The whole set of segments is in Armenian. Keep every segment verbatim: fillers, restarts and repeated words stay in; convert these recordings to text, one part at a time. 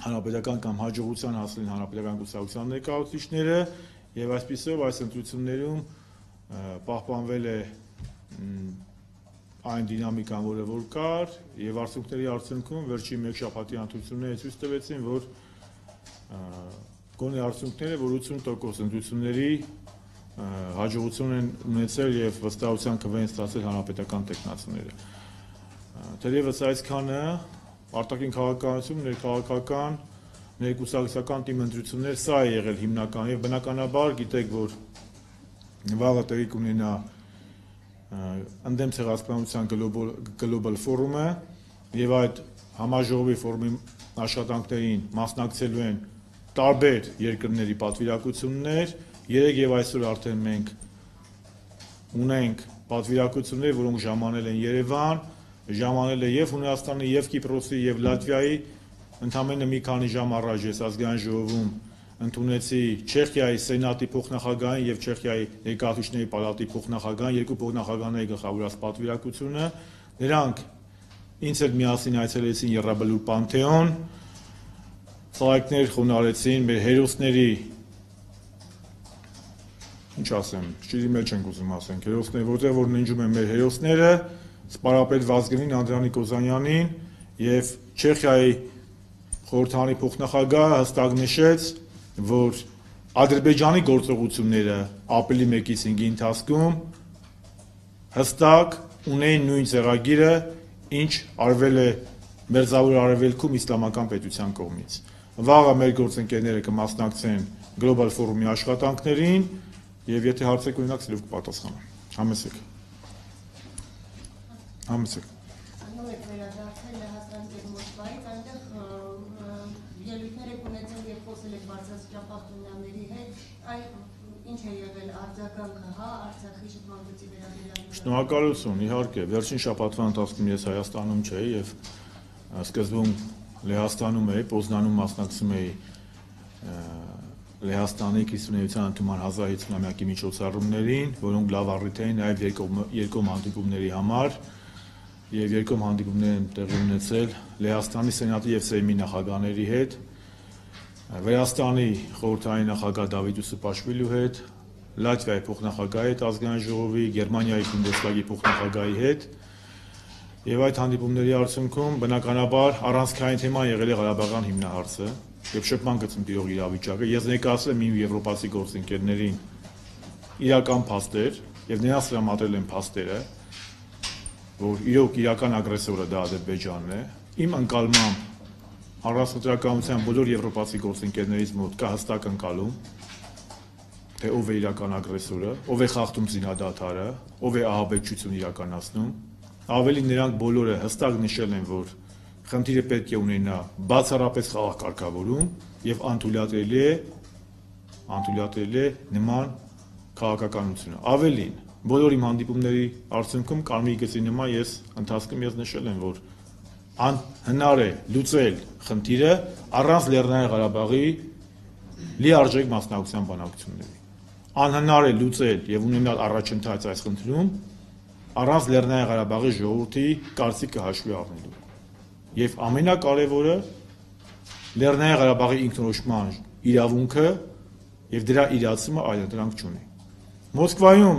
հանրապետական կամ հաջողության հասել են հանրապետական կուսակցության ներկայացուցիչները եւ այսպիսով այս ընտրություններում պահպանվել է այն դինամիկան, որը որ կար եւ արդյունքների արդյունքում վերջին մեկ շաբաթի ընտրությունները ցույց տվեցին, որ գոնե արդյունքները որ ութսուն տոկոս ընտրությունների հաջողություն են ունեցել եւ վստահության քվե են ստացել հանրապետական տեխնացիները։ Թերևս այսքանը արտաքին քաղաքականություն, ներքաղաքական, ներկուսակցական թիմ ընտրություններ սա է եղել հիմնական եւ բնականաբար գիտեք, որ վաղը տեղի կունենա ընդդեմ ցեղասպանության գլոբալ ֆորումը եւ այդ համաժողովի ֆորումի աշխատանքներին մասնակցելու են տարբեր երկրների պատվիրակություններ, երեք եւ այսօր արդեն մենք ունենք պատվիրակություններ, որոնք ժամանել են Երևան, ժամանել է եւ Հունաստանի, եւ Կիպրոսի, եւ Լատվիայի, ընդամենը մի քանի ժամ առաջ ես ազգային ժողովում ընդունեցի Չեխիայի սենատի փոխնախագահային եւ Չեխիայի ներկայացուցիչների պալատի փոխնախագահային, երկու փոխնախագահների գլխավորած պատվիրակությունը, նրանք ինձ հետ միասին այցելեցին Եռաբլուր Պանթեոն, ծաղիկներ խոնարհեցին մեր հերոսների, ինչ ասեմ, ճիշտի մեջ ենք ուզում ասենք, հերոսներ, որտեղ որ ննջում են մեր հերոսները, սպարապետ Վազգենին, Անդրանիկ Օզանյանին եւ Չեխիայի խորհրդարանի փոխնախագահը հստակ նշեց, որ Ադրբեջանի գործողությունները ապրիլի մեկից հինգի ընթացքում հստակ ունեին նույն ձեռագիրը, ինչ արվել է Մերձավոր Արևելքում իսլամական պետության կողմից։ Վաղը մեր գործընկերները կմասնակցեն գլոբալ ֆորումի աշխատանքներին եւ եթե հարցեր կունենաք, սիրով կպատասխանեմ։ Համեցեք։ Համեցեք։ Անով եք վերադարձել Լեհաստան եւ Մոսկվայից, այնտեղ ելույթներ եք ունեցել եւ խոսել եք բարձրաստիճան պաշտոնյաների հետ, այ ինչ է եղել արձագանքը, հա, Արցախի շփման գծի վերաբերյալ։ Շնորհակալություն, իհարկե, վերջին շաբաթվա ընթացքում ես Հայաստանում չէի եւ սկզբում Լեհաստանում էի, Պոզնանում մասնակցում էի Լեհաստանի քրիստոնեության ընդունման հազար հինգսունամյակի միջոցառումներին, որոնք լավ առիթ էին նաեւ երկկողմ հանդիպումների համար եւ երկկողմ հանդիպումներ են տեղի ունեցել Լեհաստանի սենատի եւ սեյմի նախագահների հետ, Վրաստանի խորհրդարանի նախագահ Դավիթ Ուսուպաշվիլու հետ, Լատվիայի փոխնախագահի հետ ազգային ժողովի, Գերմանիայի Բունդեսթագի փոխնախագահի հետ եւ այդ հանդիպումների արդյունքում բնականաբար առանցքային թեման եղել է Ղարաբաղյան հիմնահարցը եւ շփման գծում տիրող իրավիճակը։ Ես ներկայացրել եմ իմ եվրոպացի գործընկերներին իրական փաստեր եւ նրանց տրամադրել են փաստերը, որ իրոք իրական ագրեսորը դա Ադրբեջանն է։ Իմ ընկալմամբ հանրապետականության բոլոր եվրոպացի գործընկերներից մոտ կա հստակ ընկալում, թե ով է իրական ագրեսորը, ով է խախտում զինադադարը, ով է ահաբեկչություն իրականացնում։ Ավելի նրանք բոլորը հստակ նշել են, որ խնդիրը պետք է ունենա բացառապես խաղաղ կարգավորում եւ անթույլատրելի է անթույլատրելի է նման քաղաքականությունը։ Ավելին, բոլոր իմ հանդիպումների արդյունքում կարմիր գծի նման ես ընթացքում ես նշել եմ, որ անհնար է լուծել խնդիրը առանց Լեռնային Ղարաբաղի լիարժեք մասնակցության բանակցությունների։ Անհնար է լուծել եւ ունենալ առաջընթաց այս խնդրում առանց Լեռնային Ղարաբաղի ժողովրդի կարծիքը հաշվի առնելու։ Եվ ամենակարևորը Լեռնային Ղարաբաղի ինքնորոշման իրավունքը եւ դրա իրացումը այլընտրանք չունի։ Մոսկվայում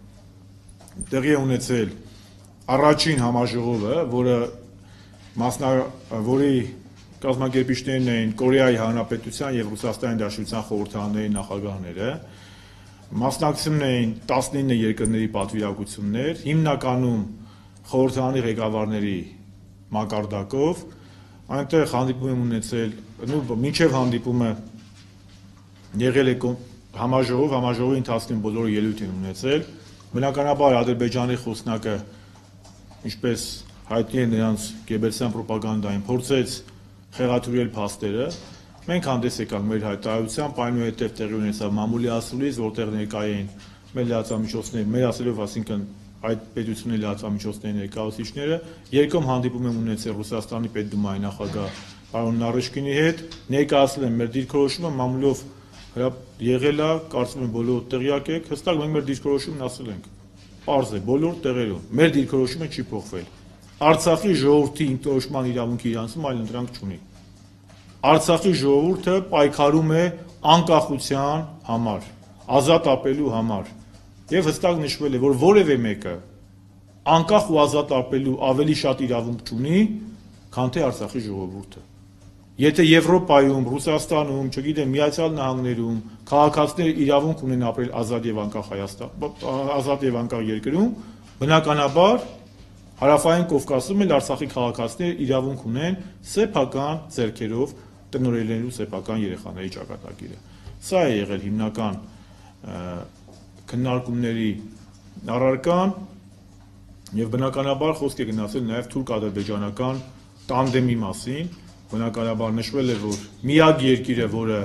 տեղի է ունեցել առաջին համաժողովը, որը մասնա որի կազմակերպիչներն էին Կորեայի Հանրապետության եւ Ռուսաստանի Դաշնության խորհրդարանների նախագահները, մասնակցում էին տասնինը երկրների պատվիրակություններ, հիմնականում խորհրդարանի ղեկավարների մակարդակով, այնտեղ հանդիպում եմ ունեցել, մինչև հանդիպումը եղել է համաժողով, համաժողովի ընթացքում բոլորը ելույթ են ունեցել, բնականաբար Ադրբեջանի խոսնակը, ինչպես հայտնի է նրանց գեբելսյան պրոպագանդային, փորձեց խեղաթյուրել փաստերը, մենք հանդես եկանք մեր հայտարարությամբ, այնուհետև տեղի ունեցավ մամուլի ասուլիս, որտեղ ներկա էին մեր լրատվամիջոցների, մեր ասելով, այսինքն այդ պետությունների լրատվամիջոցների ներկայացուցիչները, երկում հանդիպում եմ ունեցել Ռուսաստանի Պետդումայի նախագահ պարոն Նարեշկինի հետ, ներկայացրել եմ մեր դիրքորոշումը, մամուլով եղել է, կարծում եմ բոլորը տեղյակ եք, հստակ մենք մեր դիրքորոշումն ասել ենք, պարզ է, բոլոր տեղերում, մեր դիրքորոշումը չի փոխվել։ Արցախի ժողովրդի ինքնորոշման իրավունքի իրանցում այլընտրանք չունի։ Արցախի ժողովուրդը պայքարում է անկախության համար, ազատ ապրելու համար, եւ հստակ նշվել է, որ որևէ մեկը անկախ ու ազատ ապրելու ավելի շատ իրավունք չունի, քան թե Արցախի ժողովուրդը։ Եթե Եվրոպայում, Ռուսաստանում, չգիտեմ, Միացյալ Նահանգներում քաղաքացիները իրավունք ունեն ապրել ազատ եւ անկախ Հայաստան, ազատ եւ անկախ երկրում, բնականաբար Հարավային Կովկասում էլ Արցախի քաղաքացիները իրավունք ունեն սեփական ձեռքերով տնօրինելու սեփական երեխաների ճակատագիրը։ Սա է եղել հիմնական քննարկումների առարկան եւ բնականաբար խոսք է գնացել նաեւ թուրք-ադրբեջանական տանդեմի մասին, բնականաբար նշվել է, որ միակ երկիրը, որը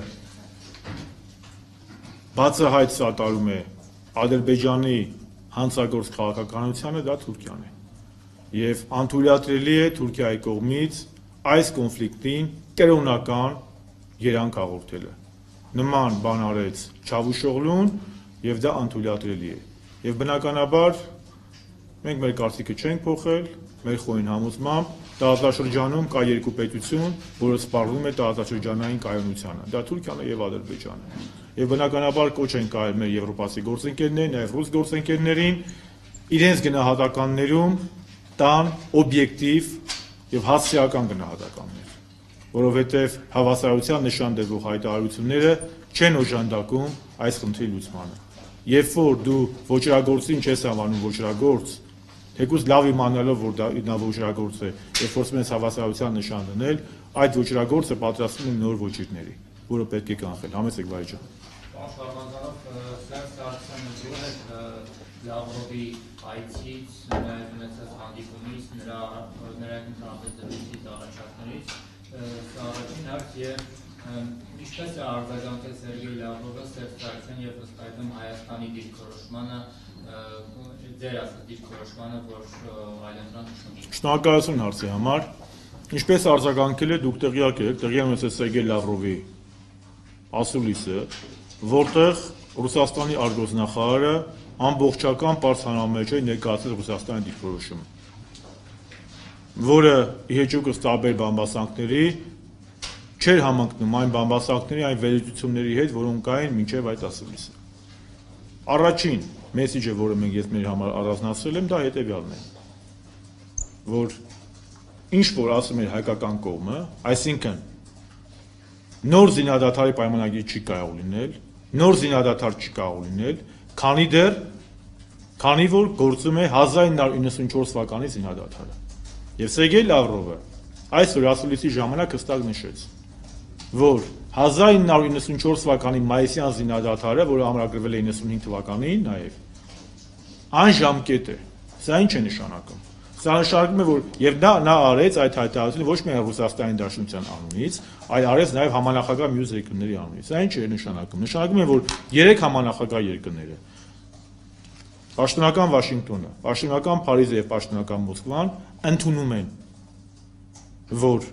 բացահայտ սատարում է Ադրբեջանի հանցագործ քաղաքականությանը, դա Թուրքիան է։ Եվ անթույլատրելի է Թուրքիայի կողմից այս կոնֆլիկտին կրոնական երանգ հաղորդելը։ Նման բան արեց Չավուշօղլուն եւ դա անթույլատրելի է։ Եվ բնականաբար մենք մեր կարծիքը չենք փոխել, մեր խորին համոզմամբ տարածաշրջանում կա երկու պետություն, որը սպառվում է տարածաշրջանային կայունությանը։ Դա Թուրքիան է եւ Ադրբեջանը։ Եվ բնականաբար կոչ են կայել մեր եվրոպացի գործընկերներին, նաեւ ռուս գործընկերներին իրենց գնահատականներում տան օբյեկտիվ եւ հասցեական գնահատականներ, որովհետեւ հավասարության նշան դրող հայտարարությունները չեն օժանդակում այս խնդրի լուծմանը։ Երբ որ դու ոչրագործին չես անվանում ոչրագործ, թեկուզ լավ իմանալով, որ դա ոչրագործ է, երբ որ ես հավասարության նշան դնել, այդ ոչրագործը պատրաստվում է նոր ոչիրների, որը պետք է կանխել։ Համեցեք վայ ջան։ Պարոն Շարմազանով, Սերժ Սարգսյանը Լավրովի այցից, նաև ունեցած հանդիպումից, նրա նրա ինքնաբերդրույթից առաջարկներից, սա առաջին հարց եւ ինչպես է արձագանքել Սերգեյ Լավրովը Սերժ Սարգսյանը եւ ըստ այդմ Հայաստանի դիրքորոշմանը, ձեր ասած դիրքորոշմանը, որ այլընտրանք չունի։ Շնորհակալություն հարցի համար։ Ինչպես արձագանքել է, դուք տեղյակ եք, տեղյակ ունեցել Սերգեյ Լավրովի ասուլիսը, որտեղ Ռուսաստանի արտգործնախարարը ամբողջական պարզանամեջ է ներկայացրել Ռուսաստանի դիրքորոշումը, որը ի հեճուկս տարբեր բամբասանքների չէր համընկնում այն բամբասանքների, այն վերլուծությունների հետ, որոնք կային մինչև այդ ասուլիսը։ Առաջին մեսիջը, որը մենք ես մեր համար առանձնացրել եմ, դա հետևյալն է, որ ինչ որ ասում էր հայկական կողմը, այսինքն նոր զինադադարի պայմանագիր չի կարող լինել, նոր զինադադար չի կարող լինել, քանի դեռ, քանի որ գործում է հազար ինը հարյուր իննսունչորս թվականի զինադադարը։ Եվ Սերգեյ Լավրովը այսօր ասուլիսի ժամանակ հստակ նշեց, որ հազար ինը հարյուր իննսունչորս թվականի մայիսյան զինադադարը, որը ամրագրվել է իննսունհինգ թվականին նաև, այն ժամկետ է։ Սա ինչ է նշանակում։ Սա նշանակում է, որ եւ նա նա արեց այդ հայտարարությունը ոչ միայն Ռուսաստանի Դաշնության անունից, այլ արեց նաեւ համանախագահ մյուս երկրների անունից։ Սա ինչ է նշանակում։ Նշանակում է, որ երեք համանախագահ երկրները Պաշտոնական Վաշինգտոնը, Պաշտոնական Փարիզը եւ Պաշտոնական Մոսկվան ընդունում են, որ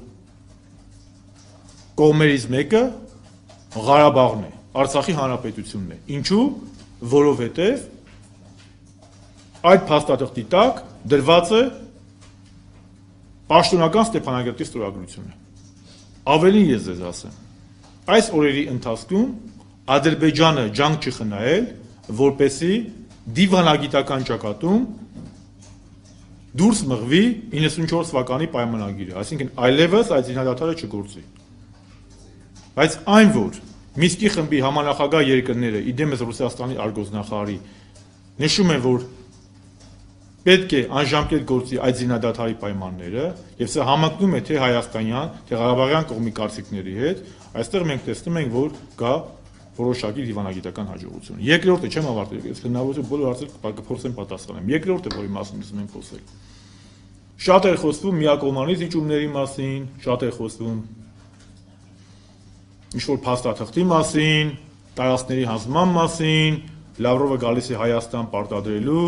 կողմերից մեկը Ղարաբաղն է, Արցախի հանրապետությունն է։ Ինչու՞, որովհետեւ այդ փաստաթղթի տակ դրված է պաշտոնական Ստեփանագերտի ստորագրությունը։ Ավելին ես ձեզ ասեմ, այս օրերի ընթացքում Ադրբեջանը ջանք չի խնայել, որպեսզի դիվանագիտական ճակատում դուրս մղվի իննսունչորս թվականի պայմանագիրը, այսինքն այլևս այդ զինադադարը չգործի։ Բայց այն, որ Մինսկի խմբի համանախագահ երկրները, իդեմս Ռուսաստանի արտգործնախարարի, նշում են, որ պետք է անժամկետ գործի այդ զինադադարի պայմանները, եւ սա համընկնում է թե հայաստանյան, թե ղարաբաղյան կողմի կարծիքների հետ, այստեղ մենք տեսնում ենք, որ կա որոշակի դիվանագիտական հաջողություն։ Երկրորդը չեմ ավարտել, ես հնարավորություն բոլոր հարցեր կփորձեմ պատասխանեմ։ Երկրորդը, որի մասին ուզում եմ խոսել։ Շատ էր խոսվում միակողմանի զիջումների մասին, շատ էր խոսվում ինչ-որ փաստաթղթի մասին, տարածքների հանձնման մասին, Լավրովը գալիս է Հայաստան պարտադրելու։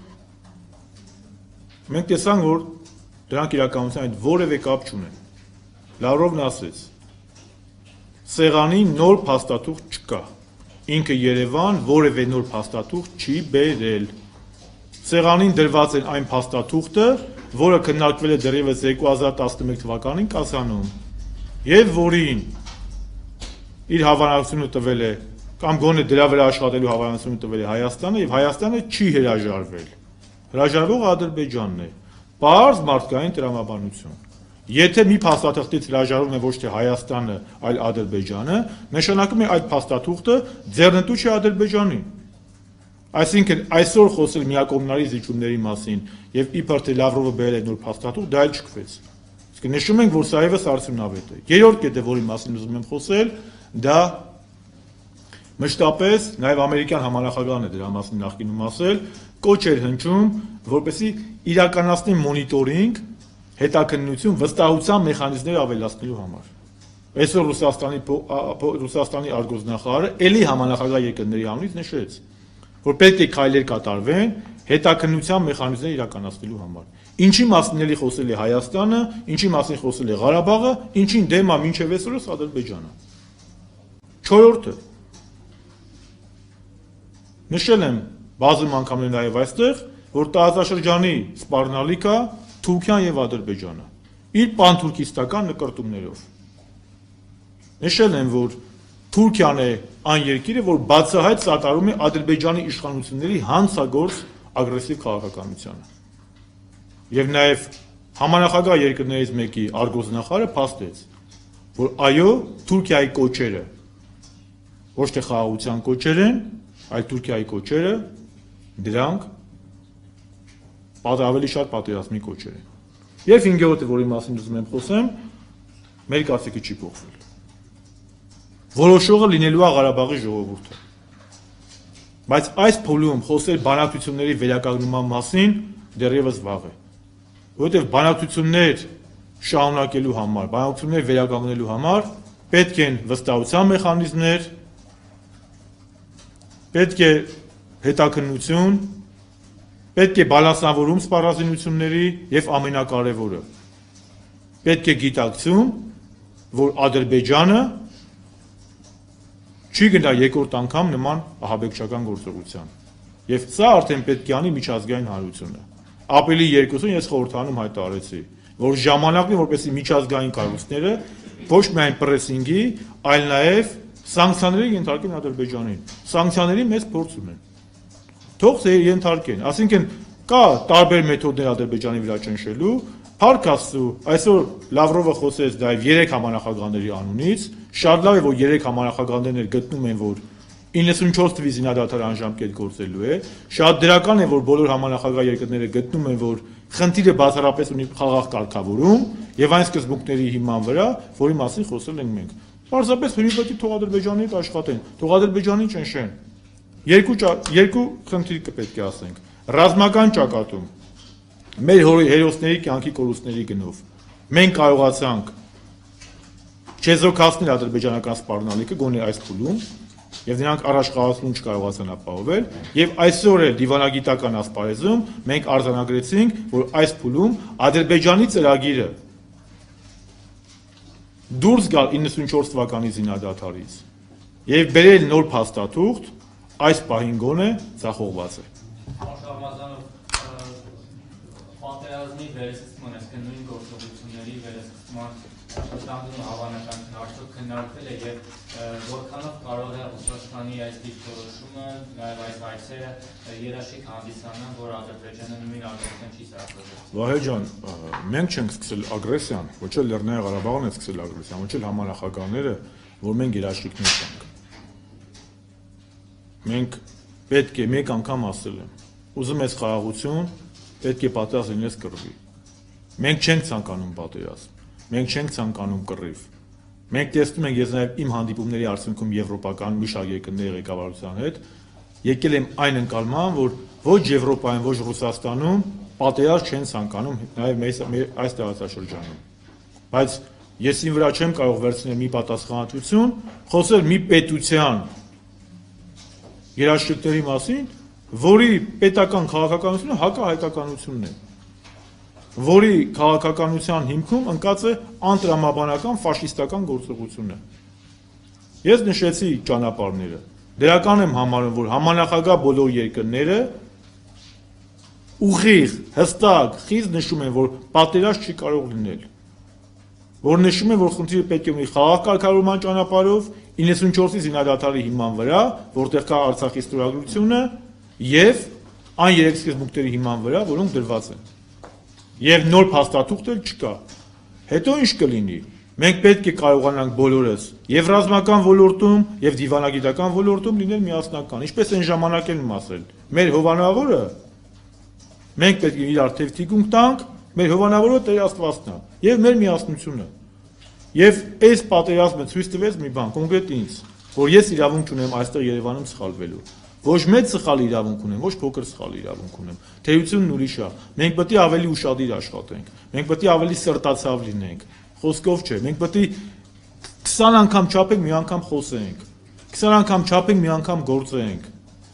Մենք տեսանք, որ դրանք իրականության հետ որևէ կապ չունեն։ Լավրովն ասեց. Սեղանին նոր փաստաթուղթ չկա։ Ինքը Երևան որևէ նոր փաստաթուղթ չի բերել։ Սեղանին դրված են այն փաստաթուղթը, որը քննարկվել է դեռևս երկու հազար տասնմեկ թվականին Կազանում։ եւ որին իր հավանականությունը տվել է կամ գոնե դրա վրա աշխատելու հավանականությունը տվել է Հայաստանը եւ Հայաստանը չի հրաժարվել։ Հրաժարվողը Ադրբեջանն է։ Պարզ մարդկային տրամաբանություն։ Եթե մի փաստաթղթից հրաժարվում է ոչ թե Հայաստանը, այլ Ադրբեջանը, նշանակում է այդ փաստաթուղթը ձեռնտու չէ Ադրբեջանին։ Այսինքն այսօր խոսել միակողմանի զիջումների մասին եւ իբր թե Լավրովը բերել է նոր փաստաթուղթ, դա էլ չկվեց։ Իսկ նշում ենք, որ սա եւս արդյունավետ է։ Երրորդ կետը, որի մասին ուզում եմ խոսել, դա մշտապես նաեւ ամերիկյան համանախագահն է դրա մասին նախկինում ասել, կոչ էր հնչում, որպեսզի իրականացնի մոնիտորինգ, հետաքննություն, վստահության մեխանիզմներ ավելացնելու համար։ Այսօր Ռուսաստանի Ռուսաստանի արտգործնախարարը ելի համանախագահ երկրների անունից նշեց, որ պետք է քայլեր կատարվեն հետաքննության մեխանիզմներ իրականացնելու համար։ Ինչի մասին էլի խոսել է Հայաստանը, ինչի մասին խոսել է Ղարաբաղը, ինչին դեմ է մինչև այսօրս Ադրբեջանը։ Չորրորդը նշել եմ բազում անգամներ նաև այստեղ, որ տարածաշրջանի սպառնալիքա Թուրքիան եւ Ադրբեջանը իր պանթուրքիստական նկարտումներով։ Նշել եմ, որ Թուրքիան է այն երկիրը, որ բացահայտ սատարում է Ադրբեջանի իշխանությունների հանցագործ ագրեսիվ քաղաքականությանը։ Եվ նաև համանախագահ երկրներից մեկի արտգործնախարարը փաստեց, որ այո, Թուրքիայի կոչերը ոչ թե խաղաղության կոչեր են, այլ Թուրքիայի կոչերը դրանք ավելի շատ պատերազմի կոչեր են։ Եվ հինգերորդը, որի մասին ուզում եմ խոսեմ, մեր կարծիքը չի փոխվել։ Որոշողը լինելու է Ղարաբաղի ժողովուրդը։ Բայց այս փուլում խոսել բանակցությունների վերականգնման մասին դեռևս վաղ է։ Որովհետև բանակցություններ շարունակելու համար, բանակցություններ վերականգնելու համար պետք են վստահության մեխանիզմներ, պետք է հետաքննություն, պետք է բալանսավորում սպառազինությունների եւ ամենակարևորը պետք է գիտակցում, որ Ադրբեջանը չի գնա երկրորդ անգամ նման ահաբեկչական գործողության։ Եվ սա արդեն պետք է անի միջազգային հանրությունը։ Ապրիլի երկուսին ես խորհրդանում հայտարարեցի, որ ժամանակն է, որպեսզի միջազգային կառույցները ոչ միայն պրեսինգի, այլ նաև սանկցիաների ենթարկեն Ադրբեջանին։ Սանկցիաների մեծ փորձ ունեն։ Թող ենթարկեն, ասինքն կա տարբեր մեթոդներ Ադրբեջանի վրա ճնշելու, Փառք Աստծո, այսօր Լավրովը խոսեց դա երեք համանախագահների անունից, շատ լավ է, որ երեք համանախագահներն գտնում են, որ իննսունչորս թվի զինադադար անժամկետ գործելու է, շատ դրական է, որ բոլոր համանախագահ երկրները գտնում են, որ խնդիրը բացառապես ունի խաղաղ կարգավորում եւ այն սկզբունքների հիման վրա, որի մասին խոսել ենք մենք։ Պարզապես հրիպետի թող Ադրբեջանի հետ աշխատեն, թող Ադրբեջանին ճնշեն։ Երկու երկու խնդիր կպետք է ասենք։ Ռազմական ճակատում մեր հերոսների կյանքի կորուստների գնով մենք կարողացանք չեզոքացնել ադրբեջանական սպառնալիքը գոնե այս փուլում եւ նրանք առաջխաղացում չկարողացան ապահովել եւ այսօր էլ դիվանագիտական ասպարեզում մենք արձանագրեցինք, որ այս փուլում Ադրբեջանի ծրագիրը դուրս գալ իննսունչորս թվականի զինադադարից եւ բերել նոր փաստաթուղթ այս պահին գոնե ցախողված է։ Շարմազանով պատերազմի վերահսկման, այսինքն նույն գործողությունների վերահսկման վտանգումը հավանականություն արդյոք քննարկվել է եւ որքանով կարող է Ռուսաստանի այս դիրքորոշումը, նաեւ այս այցերը երաշխիք հանդիսանան, որ Ադրբեջանը նույն ագրեսիան չի սարքել։ Վահե ջան, մենք չենք սկսել ագրեսիան, ոչ էլ Լեռնային Ղարաբաղն է սկսել ագրեսիան, ոչ էլ համանախագահները, որ մենք երաշխիքներ տանք։ Մենք պետք է մեկ անգամ ասել եմ, ուզում ես խաղաղություն, պետք է պատերազմ լինես կռվի։ Մենք չենք ցանկանում պատերազմ, մենք չենք ցանկանում կռիվ։ Մենք տեսնում ենք, ես նաև իմ հանդիպումների արդյունքում եվրոպական մի շարք երկրների ղեկավարության հետ եկել եմ այն ընկալման, որ ոչ Եվրոպայում, ոչ Ռուսաստանում պատերազմ չեն ցանկանում, նաև մեր այս տարածաշրջանում։ Բայց ես ին վրա չեմ կարող վերցնել մի պատասխանատվություն, խոսել մի պետության երաշխիքների մասին, որի պետական քաղաքականությունը հակահայկականությունն է, որի քաղաքականության հիմքում ընկած է անտրամաբանական ֆաշիստական գործողությունը։ Ես նշեցի ճանապարհները, դրական եմ համարում, որ համանախագահ բոլոր երկրները ուղիղ, հստակ, խիստ նշում են, որ պատերազմ չի կարող լինել։ որ նշում է, որ խնդիրը պետք է ունի խաղաղ ճանապարհով իննսունչորսի զինադատարի հիման վրա, որտեղ կա Արցախի ստորագրությունը եւ այն երեք սկզբունքների հիման վրա, որոնք դրված են։ Եվ նոր փաստաթուղթ էլ չկա։ Հետո ինչ կլինի։ Մենք պետք է կարողանանք բոլորս եւ ռազմական ոլորտում եւ դիվանագիտական ոլորտում լինել միասնական։ Ինչպես այն ժամանակ եմ ասել, մեր հովանավորը մենք պետք է իրար թեւթիկունք տանք, մեր հովանավորը Տեր Աստվածն է եւ մեր միասնությունը։ Եվ այս պատերազմը ցույց տվեց մի բան, կոնկրետ ինձ, որ ես իրավունք ունեմ այստեղ Երևանում սխալվելու։ Ոչ մեծ սխալ իրավունք ունեմ, ոչ փոքր սխալ իրավունք ունեմ։ Թեյությունն ուրիշ է։ Մենք պետք է ավելի ուշադիր աշխատենք։ Մենք պետք է ավելի սրտացավ լինենք։ Խոսքով չէ, մենք պետք է քսան անգամ չափենք, մի անգամ խոսենք։ քսան անգամ չափենք, մի անգամ գործենք։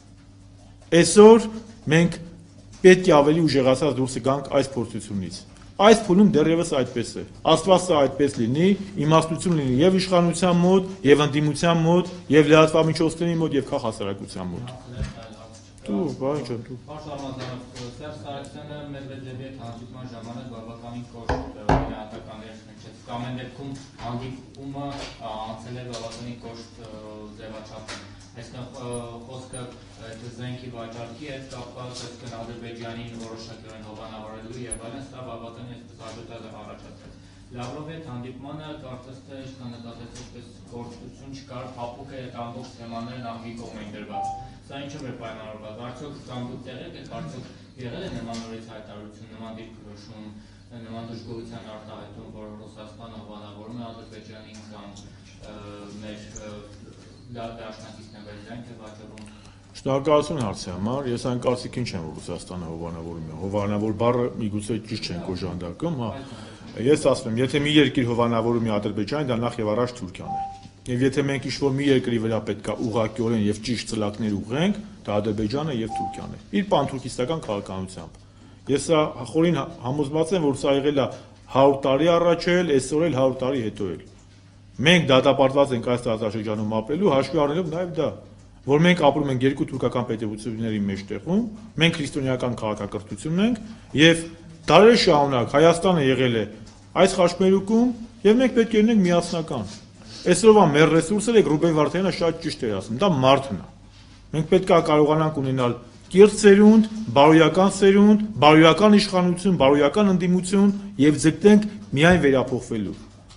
Այսօր մենք պետք է ավելի ուժեղացած դուրս գանք այս փորձությունից։ Այս փուլում դեռևս այդպես է։ Աստված սա այդպես լինի, իմաստություն լինի եւ իշխանության մոտ, եւ ընդդիմության մոտ, եւ լրատվամիջոցների մոտ, եւ քաղաքասարակության մոտ։ Դու, բան չէ, դու։ Շարմազանով, Սերժ Սարգսյանը Մեդվեդևի հետ հանդիպման ժամանակ բավականին կոշտ գնահատականներ հնչեց։ Կամ այն դեպքում հանդիպումը անցել է բավականին կոշտ ձևաչափում։ Այսինքն խոսքը զենքի վաճառքի հետ կապված, այսինքն Ադրբեջանին որոշակիորեն հովանավորելու եւ այլն, սա բավականին այսպես աջակցած առաջացրեց։ Լավրովի հետ հանդիպմանը կարծես թե ինչքան նկատեց այսպես գործություն չկար, փափուկ է ամբողջ թեմաներն անգի կողմ են դրված։ Սա ինչով է պայմանավորված։ Արդյոք կամբուտ տեղեք եք, արդյոք եղել է նման նորից հայտարարություն, նման դիրքորոշում, նման դժգոհության արտահայտում, որ Ռուսաստանը հովանավորում է Ադրբեջանին կամ մեր դաշնակիցն է վերջանք է վաճառում։ Շնորհակալություն հարցի համար։ Ես այն կարծիքին չեմ, որ Ռուսաստանը հովանավորում է։ Հովանավոր բառը միգուցե ճիշտ չեն կոժանդակում, հա։ Ես ասում եմ, եթե մի երկիր հովանավորում է Ադրբեջանին, դա նախ եւ առաջ Թուրքիան է։ Եվ եթե մենք ինչ-որ մի երկրի վրա պետք է ուղղակիորեն եւ ճիշտ ծլակներ ուղղենք, դա Ադրբեջանը եւ Թուրքիան է։ Իր պանթուրքիստական քաղաքականությամբ։ Ես սա խորին համոզված եմ, որ սա եղել է հարյուր տարի առաջ էլ, այսօր էլ հարյուր տարի հետո էլ։ Մենք դատապարտված ենք այս տարածաշրջանում ապրելու, հաշվի առնելով նաեւ դա, որ մենք ապրում ենք երկու թուրքական պետությունների մեջտեղում, մենք քրիստոնեական քաղաքակրթություն ենք եւ դարեր շարունակ Հայաստանը եղել է այս խաչմերուկում եւ մենք պետք է լինենք միասնական։ Այսօրվա մեր ռեսուրսերը Ռուբեն Վարդանյանը շատ ճիշտ էր ասում, դա մարդն է։ Մենք պետք է կարողանանք ունենալ կիրթ սերունդ, բարոյական սերունդ, բարոյական իշխանություն, բարոյական ընդդիմություն եւ ձգտենք միայն վերափոխվելու։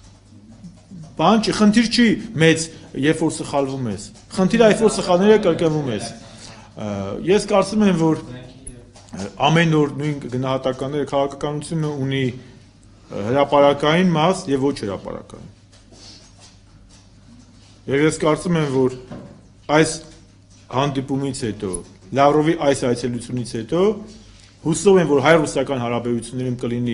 Բան չի, խնդիր չի մեծ, երբ որ սխալվում ես։ Խնդիրը այդ որ սխալները կրկնվում ես։ Ես կարծում եմ, որ ամեն օր նույն գնահատականները քաղաքականությունը ունի հրապարակային մաս եւ ոչ հրապարակային։ Եվ ես կարծում եմ, որ այս հանդիպումից հետո, Լավրովի այս այցելությունից հետո հուսով եմ, որ հայ-ռուսական հարաբերություններում կլինի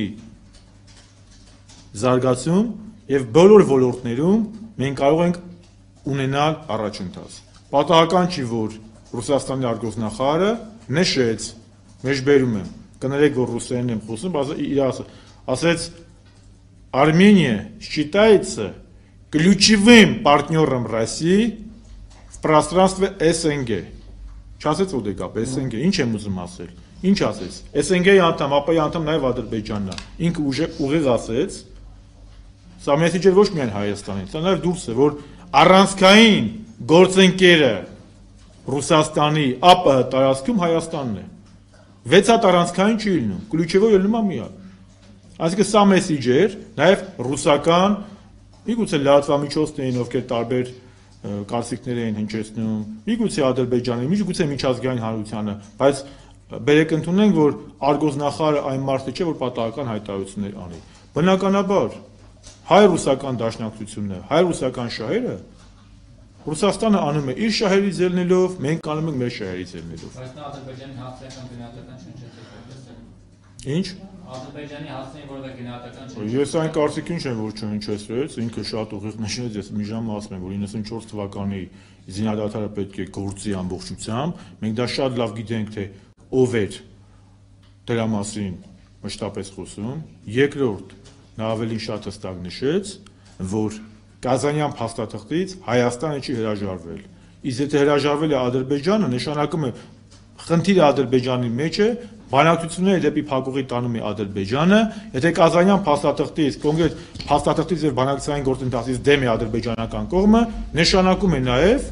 զարգացում եւ բոլոր ոլորտներում մենք կարող ենք ունենալ առաջընթաց։ Պատահական չի, որ Ռուսաստանի արտգործնախարարը նշեց, մեջբերում եմ, կներեք, որ ռուսերեն եմ խոսում, բայց իր ասեց Armenia считается ключевым партнером России в пространстве эс эн гэ։ Չասեց ոդեկապ էս են գե, ինչ եմ ուզում ասել։ Ինչ ասեց։ էս են գեի անդամ, ապայի անդամ նաև Ադրբեջանն է։ Ինքը ուղիղ ասեց, սա մեսիջը ոչ միայն Հայաստանից, սա նաև դուրս է, որ առանցքային գործընկերը Ռուսաստանի ԱՊՀ տարածքում Հայաստանն է։ վեց հատ առանցքային չի լինում, ключевой ելնում է միակ։ Այսինքն սա մեսիջ էր, նաև ռուսական, միգուցե լրատվամիջոցներին, ովքեր տարբեր կարծիքներ էին հնչեցնում, միգուցե Ադրբեջանի, միգուցե միջազգային հանրությանը, բայց բերեք ընդունենք, որ արտգործնախարարը այն մարդը չէ, որ պատահական հայտարարություններ անի։ Բնականաբար, հայ-ռուսական դաշնակցությունը, հայ-ռուսական շահերը Ռուսաստանը անում է իր շահերից ելնելով, մենք անում ենք մեր շահերից ելնելով։ Բայց նա Ադրբեջանի հասցեական գնահատական չհնչեցրեց։ Ինչ? Ադրբեջանի հասցեին որևէ գնահատական չհնչեցրեց։ Ես այն կարծիքին չեմ, որ չհնչեցրեց, ինքը շատ ուղիղ նշեց, ես մի ժամ ասում եմ, որ իննսունչորս թվականի զինադատարը պետք է գործի ամբողջությամբ, մենք դա շատ լավ գիտենք, թե ով էր դրա մասին մշտապես խոսում։ Երկրորդ, նա ավելի շատ հստակ նշեց, որ Կազանյան փաստաթղթից Հայաստանը չի հրաժարվել։ Իսկ եթե հրաժարվել է Ադրբեջանը, նշանակում է խնդիրը Ադրբեջանի մեջ է, բանակցությունները դեպի փակուղի տանում է Ադրբեջանը, եթե Կազանյան փաստաթղթից, կոնկրետ փաստաթղթից եւ բանակցային գործընթացից դեմ է ադրբեջանական կողմը, նշանակում է նաեւ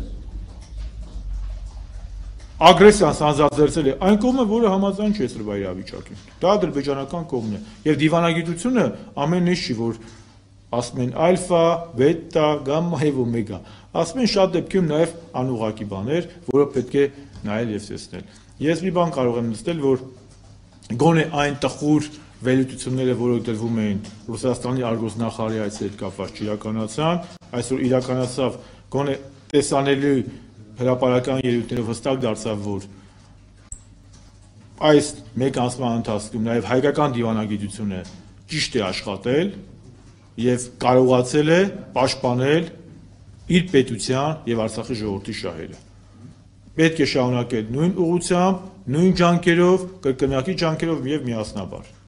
ագրեսիան սանձազերծել է այն կողմը, որը համաձայն չէ սրվա իրավիճակին։ Դա ադրբեջանական կողմն է։ Եվ դիվանագիտությունը ամեն ինչ չի, որ ասում են ալֆա, բետա, գամմա եւ օմեգա։ Ասում են շատ դեպքերում նաեւ անուղղակի բաներ, որը պետք է նայել եւ տեսնել։ Ես մի բան կարող եմ նստել, որ գոնե այն տխուր վերլուծությունները, որոնք դրվում էին Ռուսաստանի արգոսնախարարի այցի հետ կապված չիրականացան, այսօր իրականացավ, գոնե տեսանելի հրապարակային ելույթներով հստակ դարձավ, որ այս մեկ ամսվա ընթացքում նաև հայկական դիվանագիտությունը ճիշտ է աշխատել եւ կարողացել է պաշտպանել իր պետության եւ Արցախի ժողովրդի շահերը։ Պետք է շարունակել նույն ուղղությամբ, նույն ջանքերով, կրկնակի ջանքերով եւ միասնաբար։